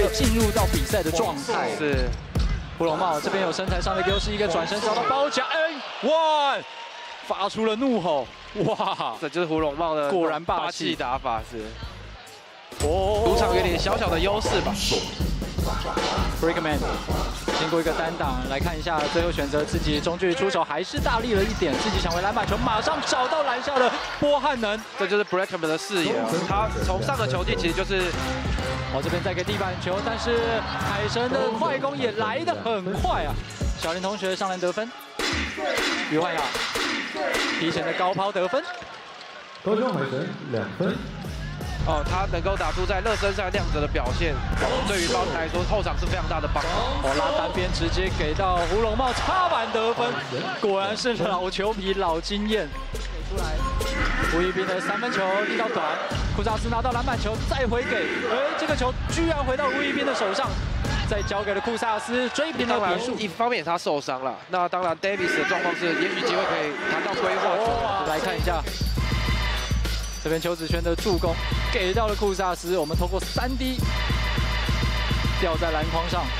进入到比赛的状态。 是， 胡龙茂这边有身材上的优势，一个转身找到包夹，N1，发出了怒吼，哇， 这就是胡龙茂的果然霸气打法是。 哦， 赌场有点小小的优势吧。 Brickman 经过一个单挡，来看一下，最后选择自己中距离出手，还是大力了一点，自己抢回篮板球，马上找到篮下的波汉能， 这就是 Brickman 的视野啊。他从上个球季其实就是， 这边再给地板球，但是海神的快攻也来得很快啊。小林同学上篮得分，于焕雅提前的高抛得分， 高雄海神2分。 他能够打出在热身赛那样子的表现，对于包来说后场是非常大的帮忙。 拉单边直接给到胡龙茂插板得分，果然是老球皮老经验。给出来，吴一斌的3分球力道短，库萨斯拿到篮板球再回给，这个球居然回到吴一斌的手上，再交给了库萨斯，追平了比数。 一方面他受伤了，那当然 Davis 的状况是，也许机会可以谈到规划球。 来看一下。 这边邱子轩的助攻给到了库萨斯，我们透过3D 掉在篮筐上，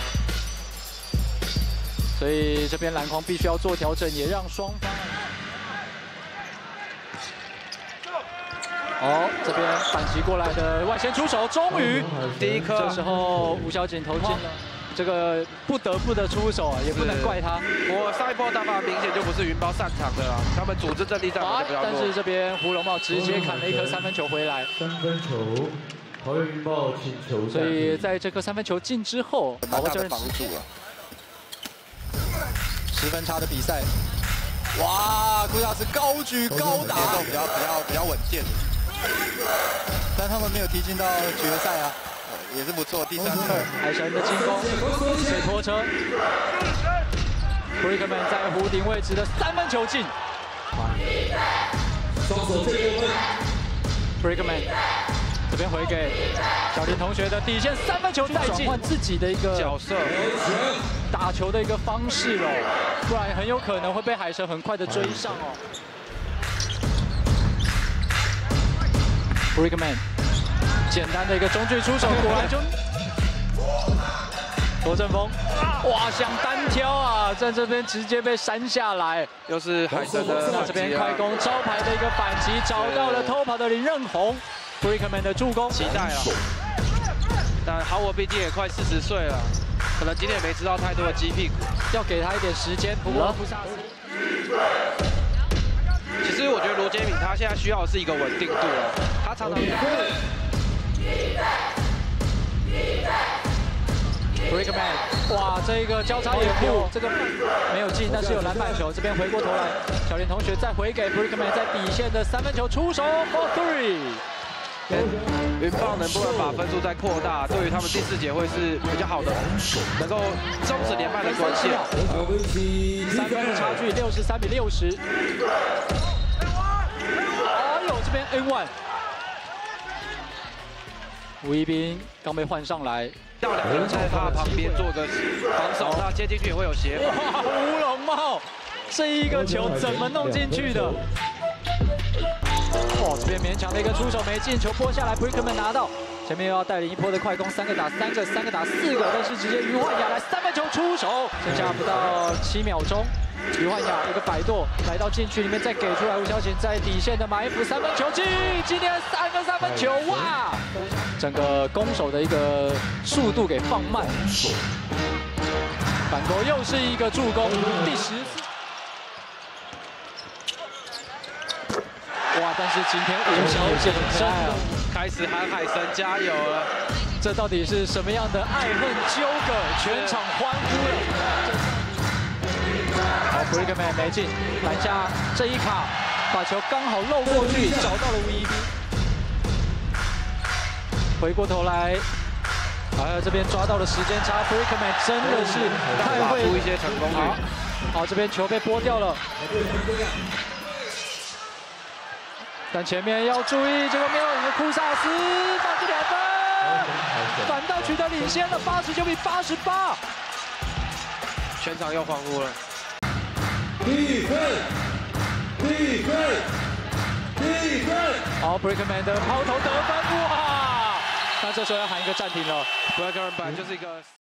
所以这边篮筐必须要做调整，也让双方。这边反击过来的外线出手，终于第一颗。 这时候吴小锦投进了。 这个不得不的出手啊，也不能怪他。 我上一波打法明显就不是云豹擅长的啦，他们组织阵地战就比较弱。 但是这边胡龙茂直接砍了一颗3分球回来。 3分球，桃园云豹请球。 所以在这颗3分球进之后， 好教练防住了。 10分差的比赛，哇，库萨斯高举高打， 节奏比较稳健， 但他们没有踢进到决赛啊。 也是不错，第3球。 海神的进攻，水拖车 ，Brickman 在弧顶位置的3分球进。 双手最后分 ，Brickman 这边回给小林同学的底线3分球再进，转换自己的一个角色， 打球的一个方式哦，不然很有可能会被海神很快的追上哦。Brickman。 简单的一个中距出手，果然就罗振峰，哇，想单挑啊，在这边直接被扇下来， 又是海神的这边快攻招牌的一个反击，找到了偷跑的林任宏 ，Brickman 的助攻， 期待了。但豪我毕竟也快40岁了，可能今天也没吃到太多的鸡屁股， 要给他一点时间。不过库萨斯， 其实我觉得罗杰敏他现在需要的是一个稳定度了，他常常。 Brickman， 哇，这个交叉掩护，这个没有进，但是有篮板球。这边回过头来，小林同学再回给 Brickman 在底线的3分球出手 for 3。 云豹能不能把分数再扩大，对于他们第4节会是比较好的，能够终止连败的关键。 3分的差距63比60。哎呦，这边 N1。 吴一斌刚被换上来， 要2个人在他旁边做个防守，那接进去也会有协防。 哇，胡龙茂这一个球怎么弄进去的？这边勉强的一个出手没进，球拨下来 ，Brickman 拿到，前面又要带领一波的快攻，3个打3个，3个打4个，但是直接于焕雅来3分球出手，剩下不到7秒钟。 于焕雅一个摆舵来到禁区里面，再给出来吴小锦在底线的埋伏3分球进，今天3个3分球，哇！整个攻守的一个速度给放慢，反攻又是一个助攻，第10次。哇！但是今天吴小锦真的开始喊海神加油了， 这到底是什么样的爱恨纠葛？全场欢呼了。 Brickman 没进，篮下这一卡，把球刚好漏过去，找到了吴一斌。回过头来，这边抓到了时间差 ，Brickman 真的是太会出一些成功率。 好，这边球被拨掉了，但前面要注意，这个没有库萨斯放出2分，反倒取得领先了，89比88。 全场又欢呼了。 第分， 好 ，Brickman 的抛投得分，哇！ 那这时候要喊一个暂停了。 布莱克人本来就是一个。